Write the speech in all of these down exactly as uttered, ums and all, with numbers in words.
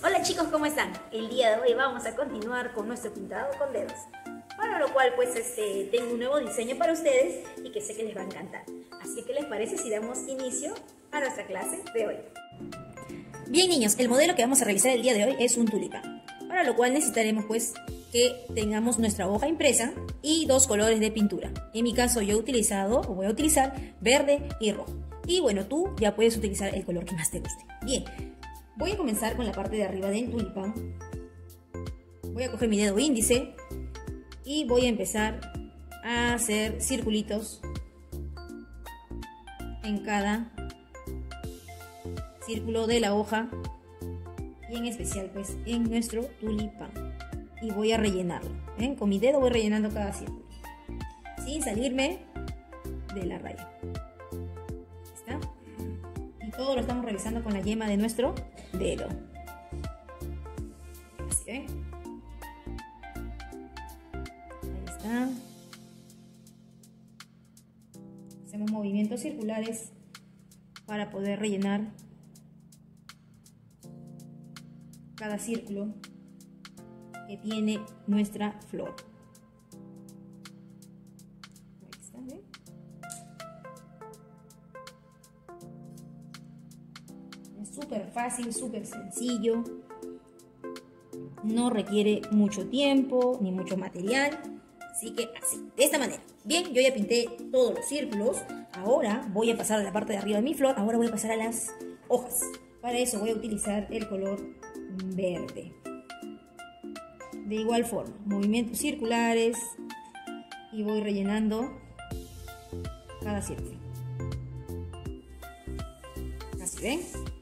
Hola chicos, ¿cómo están? El día de hoy vamos a continuar con nuestro pintado con dedos. Para lo cual pues este, tengo un nuevo diseño para ustedes y que sé que les va a encantar. Así que, ¿les parece si damos inicio a nuestra clase de hoy? Bien niños, el modelo que vamos a realizar el día de hoy es un tulipán. Para lo cual necesitaremos pues que tengamos nuestra hoja impresa y dos colores de pintura. En mi caso yo he utilizado o voy a utilizar verde y rojo. Y bueno, tú ya puedes utilizar el color que más te guste. Bien, voy a comenzar con la parte de arriba del tulipán. Voy a coger mi dedo índice y voy a empezar a hacer circulitos en cada círculo de la hoja y en especial pues en nuestro tulipán. Y voy a rellenarlo. ¿Ven? Con mi dedo voy rellenando cada círculo sin salirme de la raya. ¿Está? Y todo lo estamos realizando con la yema de nuestro dedo. Así, ¿ven? Ahí está. Hacemos movimientos circulares para poder rellenar cada círculo que tiene nuestra flor. Ahí está, ¿ven? Es súper fácil, súper sencillo. No requiere mucho tiempo ni mucho material. Así que así, de esta manera. Bien, yo ya pinté todos los círculos. Ahora voy a pasar a la parte de arriba de mi flor. Ahora voy a pasar a las hojas. Para eso voy a utilizar el color verde. De igual forma, movimientos circulares y voy rellenando cada círculo. Así, ¿ven?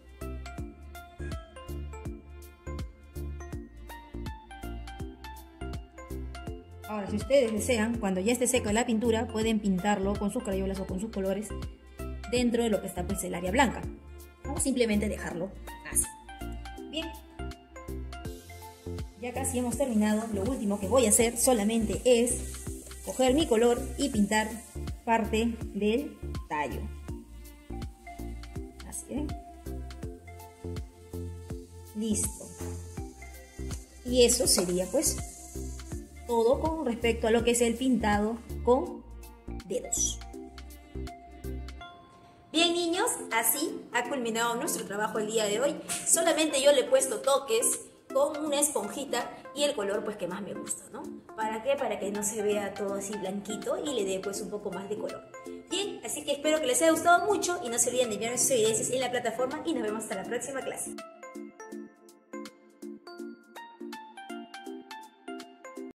Ahora, si ustedes desean, cuando ya esté seca la pintura, pueden pintarlo con sus crayolas o con sus colores dentro de lo que está pues el área blanca. O simplemente dejarlo así. Bien. Ya casi hemos terminado. Lo último que voy a hacer solamente es coger mi color y pintar parte del tallo. Así, ¿ven? Listo. Y eso sería pues todo con respecto a lo que es el pintado con dedos. Bien niños, así ha culminado nuestro trabajo el día de hoy. Solamente yo le he puesto toques con una esponjita y el color pues que más me gusta, ¿no? ¿Para qué? Para que no se vea todo así blanquito y le dé pues un poco más de color. Bien, así que espero que les haya gustado mucho y no se olviden de enviarme sus evidencias en la plataforma y nos vemos hasta la próxima clase.